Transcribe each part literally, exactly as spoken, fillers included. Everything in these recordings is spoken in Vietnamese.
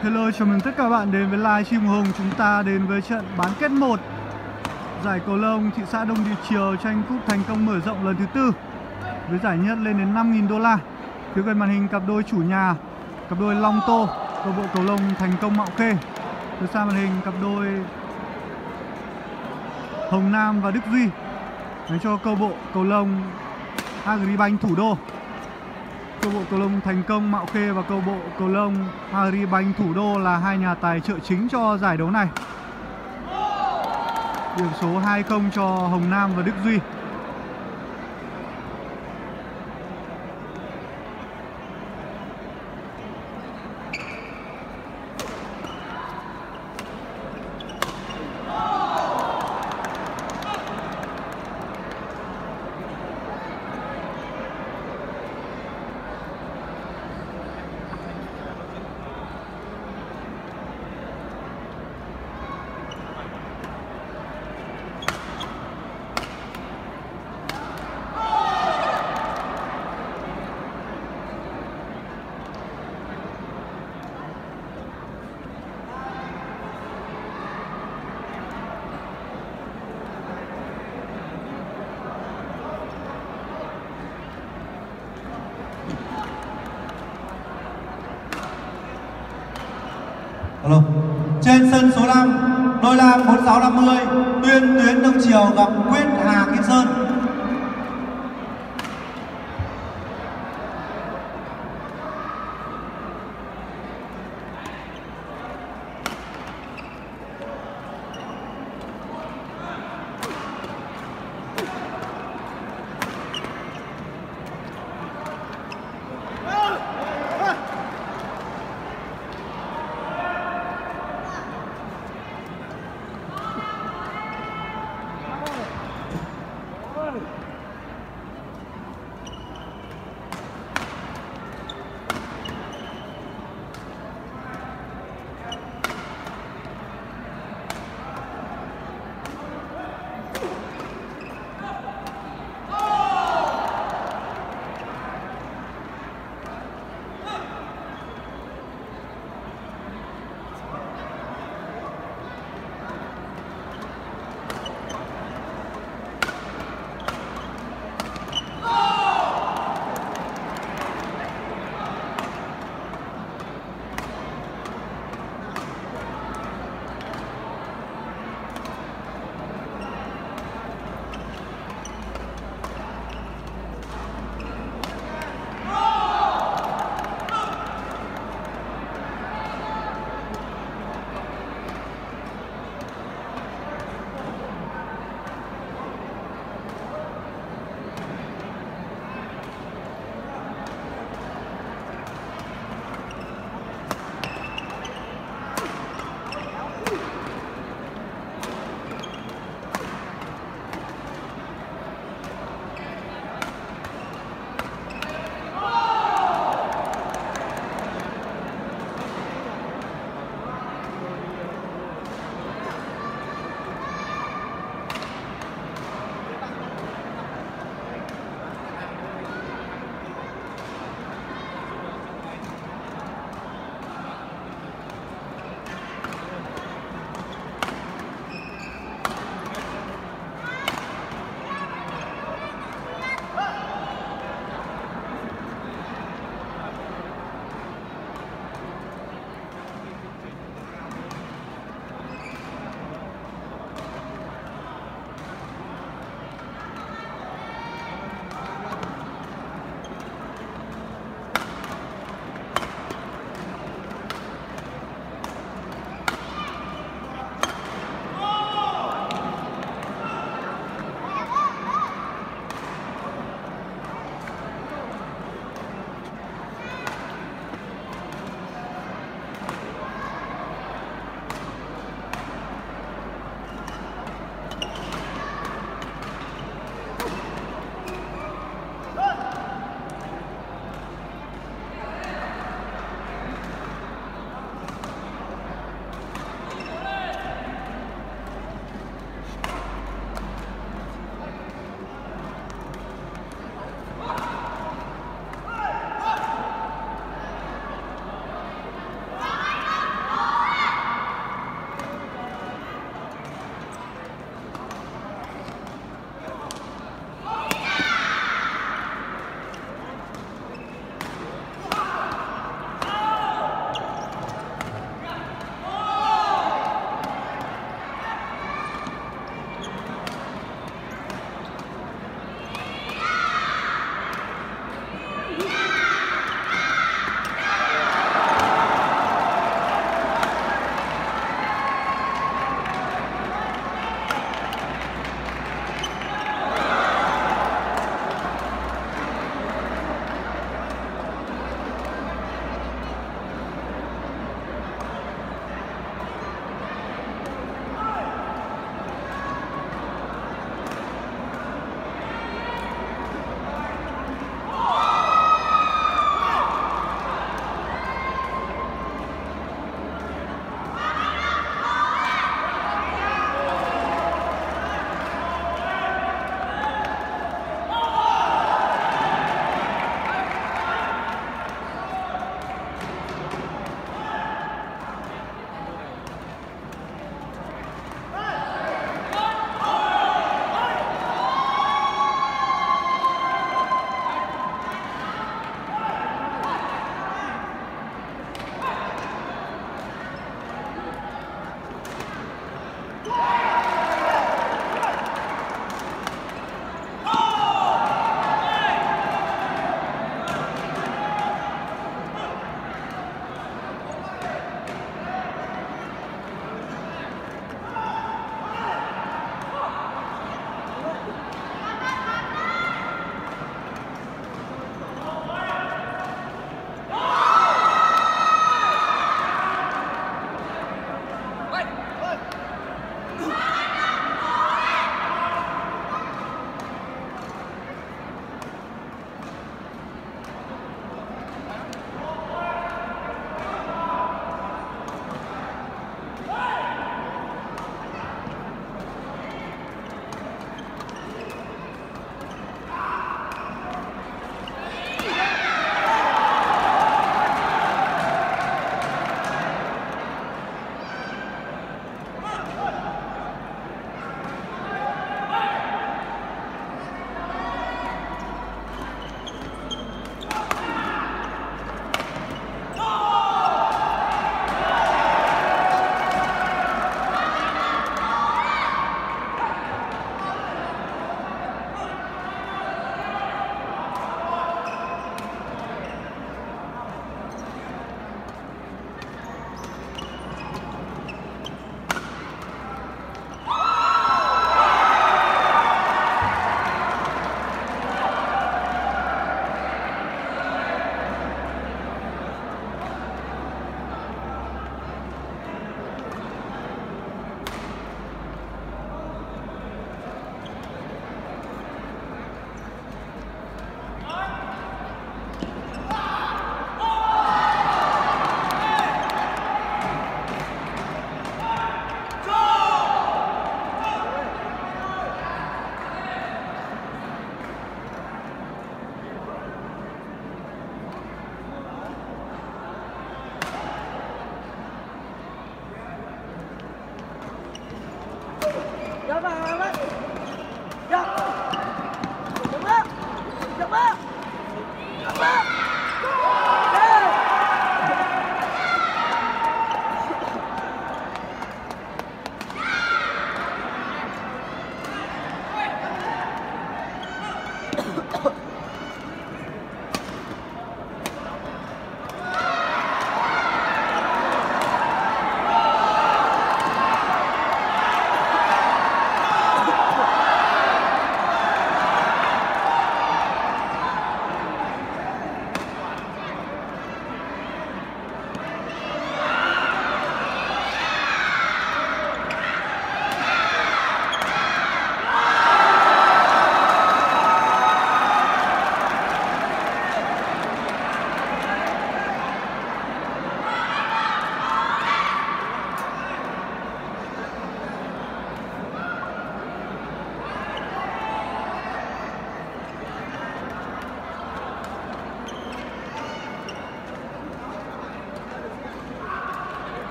Hello, chào mừng tất cả bạn đến với live stream Hùng. Chúng ta đến với trận bán kết một giải cầu lông thị xã Đông Địa Chiều tranh cúp thành công mở rộng lần thứ tư với giải nhất lên đến năm nghìn đô la. Phía gần màn hình cặp đôi chủ nhà, cặp đôi Long Tô, câu bộ cầu lông Thành Công Mạo Khê. Từ xa màn hình cặp đôi Hồng Nam và Đức Duy dành cho câu bộ cầu lông Agribank Thủ Đô. Câu bộ cầu lông Thành Công Mạo Khê và câu bộ cầu lông Agribank Thủ Đô là hai nhà tài trợ chính cho giải đấu này. Điểm số hai không cho Hồng Nam và Đức Duy. Hello. Trên sân số năm, đôi nam bốn sáu năm mươi, Tuyên Tuyến Đông Triều gặp Quyết Hà Kim Sơn.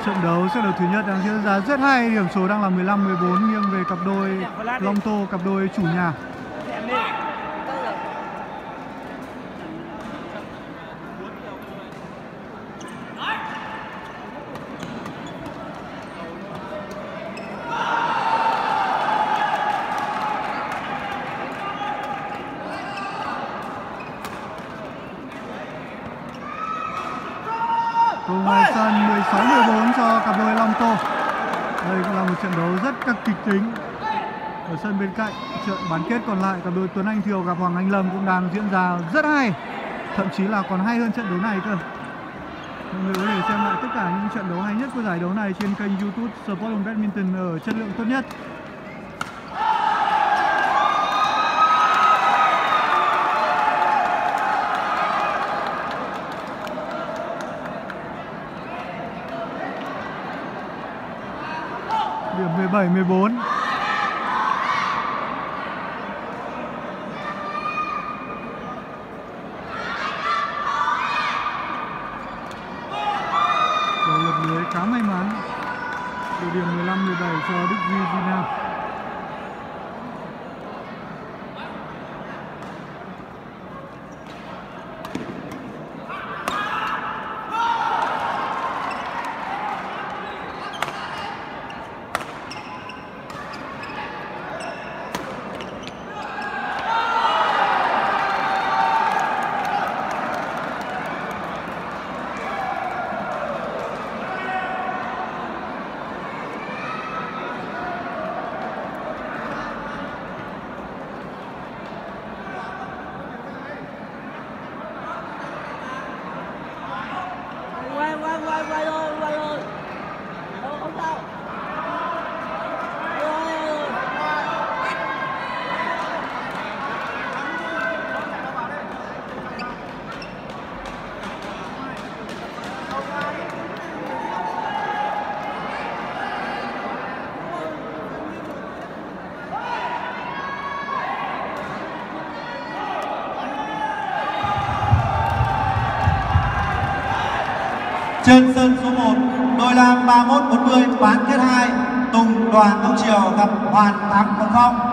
Trận đấu set đấu thứ nhất đang diễn ra rất hay, điểm số đang là mười lăm mười bốn nghiêng về cặp đôi Long Tô, cặp đôi chủ nhà. Cầu ngoài sân mười sáu mười bốn cho cặp đôi Long Tô. Đây cũng là một trận đấu rất các kịch tính. Ở sân bên cạnh, trận bán kết còn lại cặp đôi Tuấn Anh Thiều gặp Hoàng Anh Lâm cũng đang diễn ra rất hay, thậm chí là còn hay hơn trận đấu này cơ. Mọi người có thể xem lại tất cả những trận đấu hay nhất của giải đấu này trên kênh YouTube Sport Badminton ở chất lượng tốt nhất. Điểm mười bảy mười bốn. Cầu lật lưới khá may mắn. Đội điểm mười lăm mười bảy cho Đức Duy Duy Nam. Trên sân số một, đôi nam ba mốt bốn mươi bán kết hai, Tùng Đoàn Đông Triều gặp Hoàn Thắng Thuận Phong.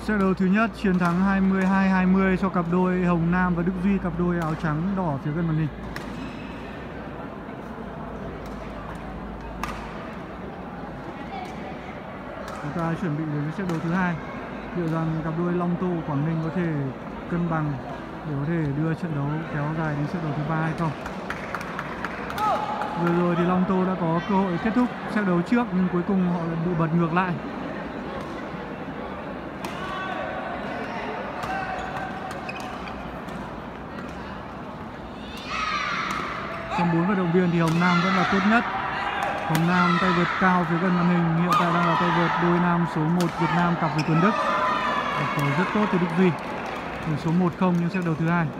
Set đấu thứ nhất chiến thắng hai mươi hai hai mươi cho cặp đôi Hồng Nam và Đức Duy, cặp đôi áo trắng đỏ phía gần màn hình. Chúng ta chuẩn bị đến set đấu thứ hai. Liệu rằng cặp đôi Long Tô Quảng Ninh có thể cân bằng để có thể đưa trận đấu kéo dài đến set đấu thứ ba hay không? Vừa rồi thì Long Tô đã có cơ hội kết thúc set đấu trước nhưng cuối cùng họ bị bật ngược lại. Trong bốn vận động viên thì Hồng Nam vẫn là tốt nhất. Hồng Nam tay vợt cao phía gần màn hình hiện tại đang là tay vợt đôi nam số một Việt Nam cặp với Tuấn Đức. Cầu rất tốt từ Đức Duy. Từ số một không nhưng set đấu thứ hai.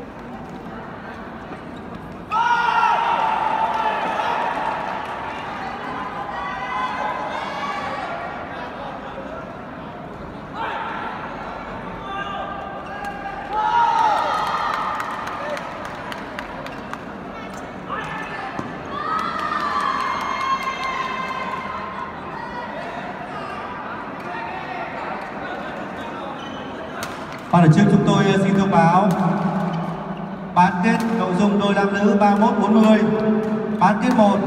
Ban tổ chức chúng tôi xin thông báo bán kết nội dung đôi nam nữ ba mươi mốt bốn mươi. Bán kết một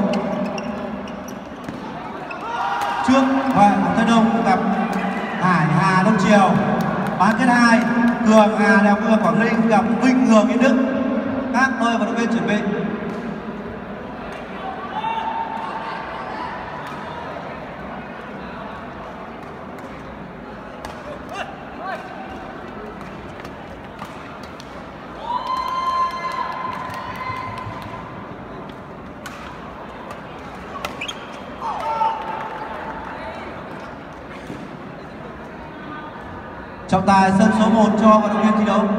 trước Hoàng Thái Đông gặp Hải Hà Đông Triều. Bán kết hai Cường Hà Đại học Mưa Quảng Ninh gặp Vinh Ngường Yên Đức. Các đôi vận động viên chuẩn bị. Trọng tài sân số một cho vận động viên thi đấu.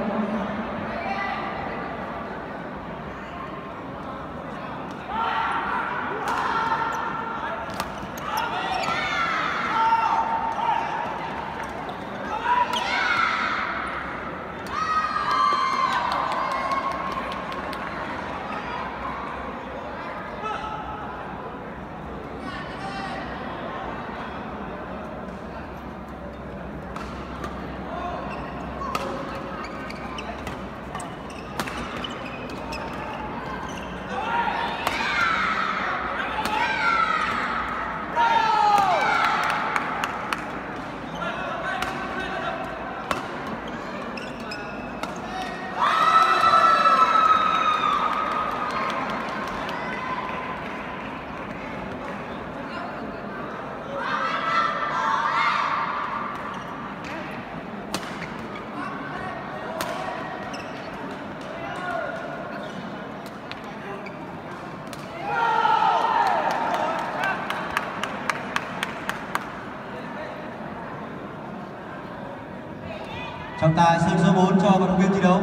Trọng tài sân số bốn cho vận động viên thi đấu.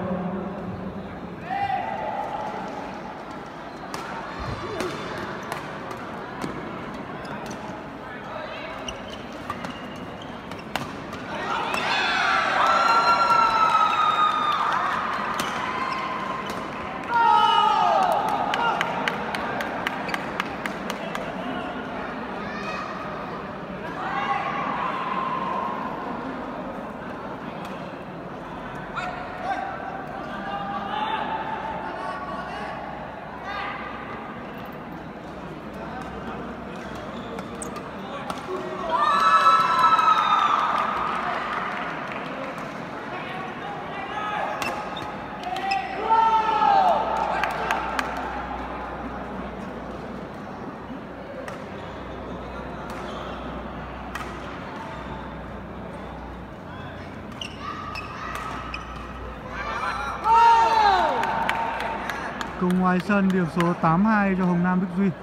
Cùng ngoài sân điểm số tám hai cho Hồng Nam Đức Duy.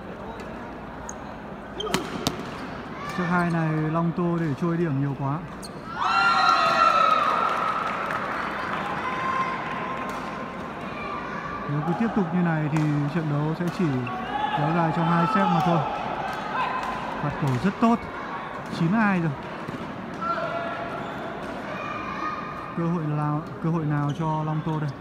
Set hai này Long Tô để trôi điểm nhiều quá. Nếu cứ tiếp tục như này thì trận đấu sẽ chỉ kéo dài trong hai set mà thôi. Phạt cầu rất tốt, chín hai rồi. Cơ hội nào cơ hội nào cho Long Tô đây?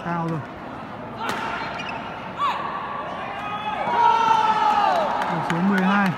cao rồi. Ở số mười hai.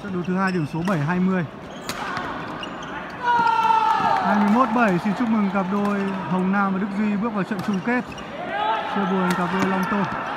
Trận đấu thứ hai điểm số bảy hai mươi. hai mươi mốt bảy, xin chúc mừng cặp đôi Hồng Nam và Đức Duy bước vào trận chung kết. Chia buồn cặp đôi Long Tô.